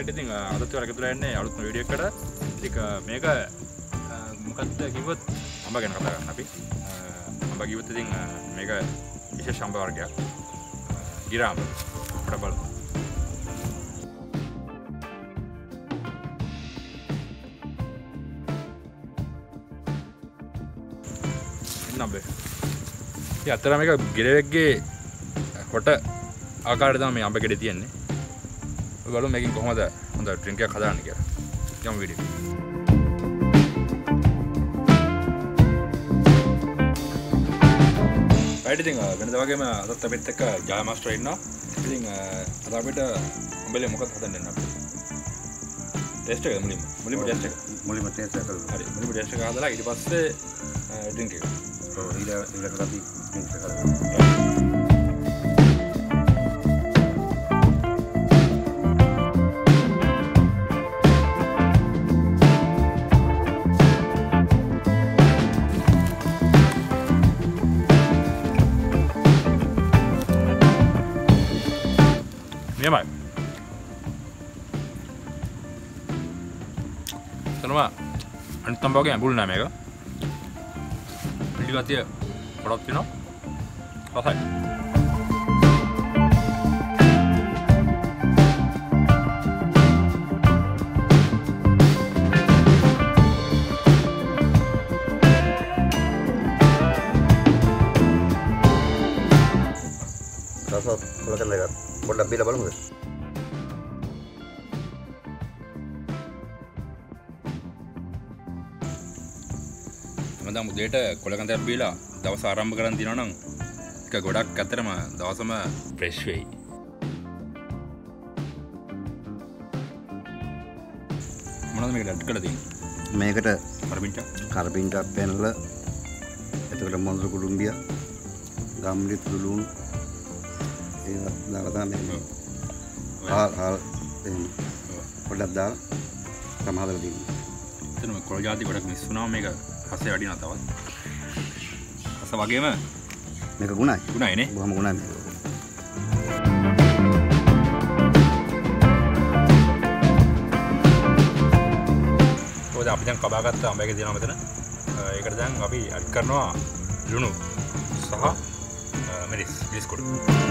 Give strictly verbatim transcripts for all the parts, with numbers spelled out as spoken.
right ඉතින් අදත් වල එකතුලා යන්නේ අලුත්ම වීඩියෝ එකකට. ඉතින් මේක මොකක්ද කිව්වොත් අඹ ගැන කතා කරන්න අපි. අඹ කිව්වොත් ඉතින් මේක විශේෂ අඹ වර්ගයක්. ගිරාඹ. අපිට බලමු. නම්බේ. ඉතින් අතර මේක ගිරවෙක්ගේ කොට ආකාරයට තමයි මේ අඹ ගෙඩේ තියෙන්නේ. ඔය බලමු මේකෙන් කොහොමද හොඳ ඩ්‍රින්ක් එකක් හදාගන්න කියලා. යමු වීඩියෝ. right ඉතින් වෙනදා වගේම අදත් අපිත් එක්ක ජය මාස්ටර් ඉන්නවා. ඉතින් අද අපිට උඹලේ මොකක්ද හදන්න යන්නේ අපි? ටෙස්ට් එක මුලින්ම මුලින්ම ටෙස්ට් එක. මුලින්ම ටෙස්ට් එක කරමු. හරි මුලින්ම ටෙස්ට් එක හදලා ඊට පස්සේ ඩ්‍රින්ක් එක. ඔව් ඊට ඊට අපි ඩ්‍රින්ක් එක කරමු. Memang. Selama anu tambah yang bulu nama mereka. Beli lagi produk tu, no? Pasal. Rasa kalau kan mereka පොඩ්ඩක් බීලා බලමුද? මම දැන් උදේට කොලකන්දක් බීලා දවස ආරම්භ කරන් දිනවා නම් ඒක ගොඩක් අතරම දවසම ෆ්‍රෙෂ් වෙයි. මොනවද මේකට ඇඩ් කරලා තියෙන්නේ? මේකට කරපින්ටා කරපින්ටා පැනල එතකොට මොන්සු කුළුම්බිය ගම්ලි තුළුණු ඒ දාලා තමයි හාල් හාල් පොඩ්ඩක් දාලා තමයි හදලා දෙන්නේ. එතන මේ කොළ જાති ගොඩක් මිස් වුණා මේක රසය වැඩි වෙනවා තවත්. රස වගේම මේක ගුණයි. ගුණයි නේ. බොහොම ගුණයි මේක. ඔය අපි දැන් කබා ගත්ත අඹ එක දිනවා මෙතන. ඒකට දැන් අපි ඇඩ් කරනවා ලුණු සහ මිරිස් මිරිස් කුඩු.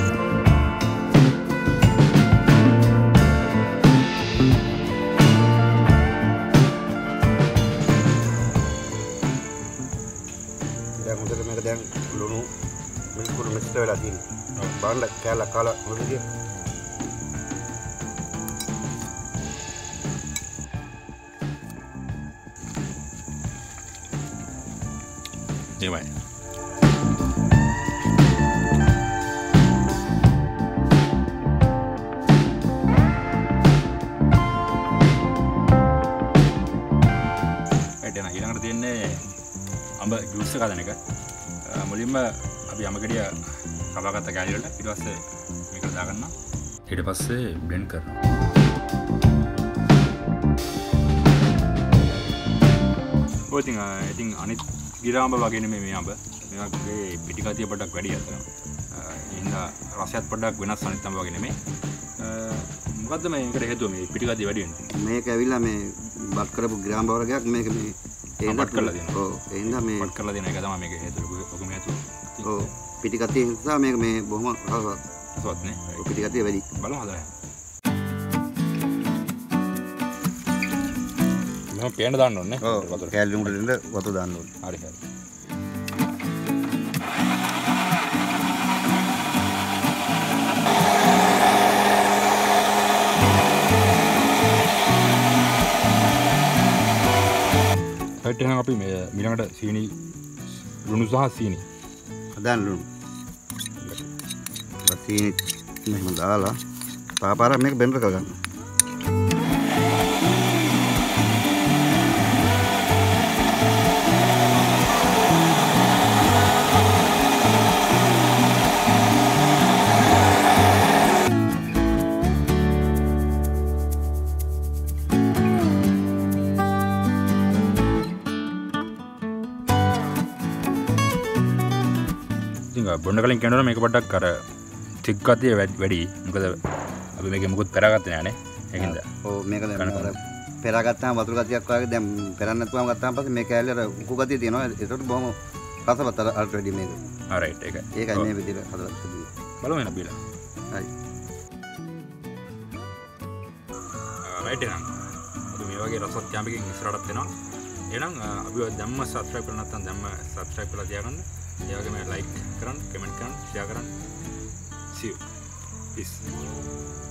දැන් ලුණු මිරිස් කුඩු මික්ස් වෙලා තියෙනවා. බලන්න කෑල්ල කාලා මොකද කියන්නේ? ඒවයි. එතන ඊළඟට තියෙන්නේ අඹ ජූස් එක හදන එක. මුලින්ම අපි අඹ ගෙඩිය කපාගත්ත කෑලි වලට ඊට පස්සේ මේකට දාගන්නවා. ඊට පස්සේ බ්ලෙන්ඩ් කරනවා. ඔය ඉතින් ඉතින් අනිත් ගිරාඹ වගේ නෙමෙයි මේ අඹ. මේකේ පිටිකතිය පොඩ්ඩක් වැඩි අතන. ඒ හින්දා රසයත් පොඩ්ඩක් වෙනස් අනිත් අඹ වගේ නෙමෙයි. මොකද්ද මේකට හේතුව මේ පිටිකතිය වැඩි වෙන්නේ? මේක ඇවිල්ලා මේ බත් කරපු ගිරාඹ වර්ගයක් මේක මේ ඒකට කරලා දෙනවා. ඔව් ඒ හින්දා මේ බත් කරලා දෙන එක තමයි මේකේ හේතුව. ඔක මේ හේතුව. ඔව් පිටිකතිය නිසා මේක මේ බොහොම රසවත්. රසවත් නේ. ඔව් පිටිකතිය වැඩි. බලමු හදලා. මම පේන්න දාන්න ඕනේ. ඔව් වතුර. කෑලි මුඩ දෙන්න වතුර දාන්න ඕනේ. හරි හරි. හයිට් එහෙනම් අපි මේ ඊළඟට සීනි ලුණු සහ සීනි හදාන්න ලුණු. බස් සීනි මෙහෙම දාලා පාපාර මේක බෙන්ඩර් කරගන්න. බොන්න කලින් කියනවා මේක පොඩ්ඩක් අර තික් ගතිය වැඩි. මොකද අපි මේකේ මුකුත් පෙරාගත්තේ නැහැ නේ. එහෙනම් ඔව් මේක දැන් පෙරා ගත්තාම වතුර ගතියක් වගේ දැන් පෙරන්න නැතුවම ගත්තාම පස්සේ මේ කෑල්ල අර උකු ගතිය තියෙනවා. ඒකට බොහොම රසවත් අර රෙඩි මේක. ආ රයිට් ඒක. ඒකයි මේ විදිහට හදලා තිබුණේ. බලමු එන බීලා. හරි. රයිට් එහෙනම්. අපි මේ වගේ රසවත් කැම්පකින් ඉස්සරහට එනවා. එහෙනම් අපි දැම්ම subscribe කරලා නැත්නම් දැම්ම subscribe කරලා තියාගන්න. ඒ වගේම like කරන්න, comment කරන්න, share කරන්න. See you. Peace.